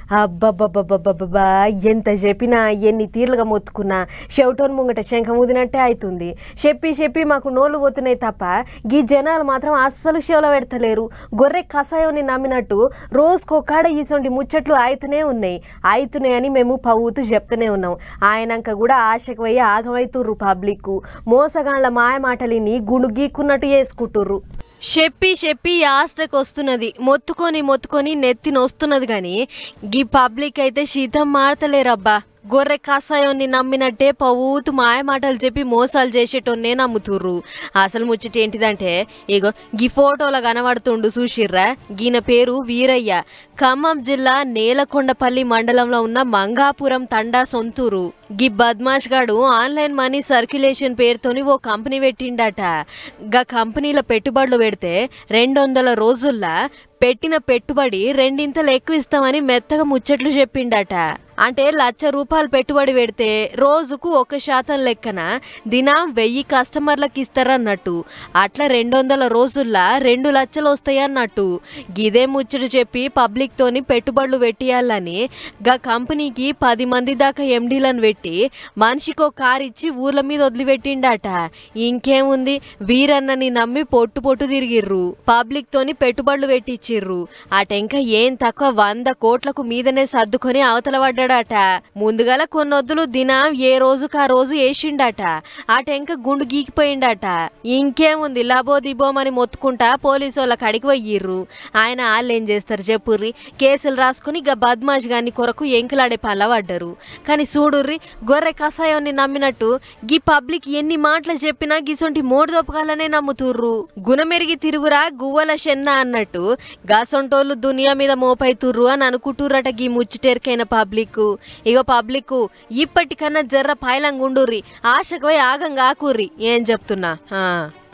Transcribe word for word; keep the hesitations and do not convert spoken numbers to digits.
అబ్బబ్బబ్బబ్బబ్బబ్బా ఎంత చెప్పినా ఎన్ని తీర్లుగా మొత్తుకున్నా షెవటోన్ ముంగట శంఖం ఊదినట్టే అవుతుంది. చెప్పి చెప్పి మాకు నోళ్ళు పోతున్నాయి తప్ప గీ జనాలు మాత్రం అస్సలు షేవలో పెడతలేరు. గొర్రె కషాయాన్ని నమ్మినట్టు రోజుకొకాడ ఈసొంటి ముచ్చట్లు అయితేనే ఉన్నాయి అయితున్నాయని మేము పవ్వుతూ చెప్తూనే ఉన్నాం. ఆయనంక కూడా ఆశకు పోయి ఆగమవుతుర్రు. పబ్లిక్ మోసగాళ్ల మాయ మాటలిని గుండు గీక్కున్నట్టు చేసుకుంటుర్రు. చెప్పి చెప్పి యాస్టకు వస్తున్నది, మొత్తుకొని మొత్తుకొని నెత్తిన వస్తున్నది. కానీ గీ పబ్లిక్ అయితే శీతం మారతలేరబ్బా. గొర్రె కషాయాన్ని నమ్మినట్టే పవ్వుతూ మాయ మాటలు చెప్పి మోసాలు చేసేటోన్నే నమ్ముతుర్రు. అసలు ముచ్చట ఏంటిదంటే ఇగో గీ ఫోటోలో కనబడుతుండు చూసిర్రా, గీన పేరు వీరయ్య. ఖమ్మం జిల్లా నేలకొండపల్లి మండలంలో ఉన్న మంగాపురం తండా సొంతూరు. గీ బద్మాష్ గాడు ఆన్లైన్ మనీ సర్క్యులేషన్ పేరుతోని ఓ కంపెనీ పెట్టిండట. గా కంపెనీలో పెట్టుబడులు పెడితే రెండు వందల రోజుల్లా పెట్టిన పెట్టుబడి రెండింతలు ఎక్కువ ఇస్తామని మెత్తగా ముచ్చట్లు చెప్పిండట. అంటే లక్ష రూపాయలు పెట్టుబడి పెడితే రోజుకు ఒక శాతం లెక్కన దినం వెయ్యి కస్టమర్లకు ఇస్తారన్నట్టు. అట్లా రెండు వందల రోజుల్లా రెండు లక్షలు వస్తాయన్నట్టు. గిదే ముచ్చట చెప్పి పబ్లిక్ తోని పెట్టుబడులు పెట్టియాలని గా కంపెనీకి పది మంది దాకా ఎండీలను పెట్టి మనిషికో కారు ఇచ్చి ఊర్ల మీద వదిలిపెట్టిండట. ఇంకేముంది, వీరన్నని నమ్మి పొట్టు పొట్టు తిరిగిర్రు. పబ్లిక్ తోని పెట్టుబడులు పెట్టిచ్చిర్రు. అటెంక ఏం తక్కువ వంద కోట్లకు మీదనే సర్దుకొని అవతల పడ్డాడట. ముందుగల కొన్నొద్దులు దినం ఏ రోజుకు ఆ రోజు వేసిండట. అటెంక గుండు గీకిపోయిండట. ఇంకేముంది, లబో దిబోమని మొత్తుకుంటా పోలీసు వాళ్ళ కడికి పోయిర్రు. ఆయన వాళ్ళు ఏం చేస్తారు చెప్పుర్రి, కేసులు రాసుకుని గా బద్మాష్ గాని కొరకు ఎంకులాడే పనుల పడ్డరు. కానీ చూడుర్రి, గొర్రె కషాయాన్ని నమ్మినట్టు గీ పబ్లిక్ ఎన్ని మాటలు చెప్పినా గిసొంటి మోడు దొప్పకాలనే నమ్ముతుర్రు. గుణమెరిగి తిరుగురా గువ్వల షెన్న అన్నట్టు గాసొంటోళ్ళు దునియా మీద మోపైతుర్రు అని అనుకుంటుర్రట గీ ముచ్చటెరికైన పబ్లిక్. ఇగో పబ్లిక్ ఇప్పటికన్నా జర్ర పాయలంగుండుర్రి, ఆశకు పోయి ఆగంగా ఆకుర్రి. ఏం చెప్తున్నా.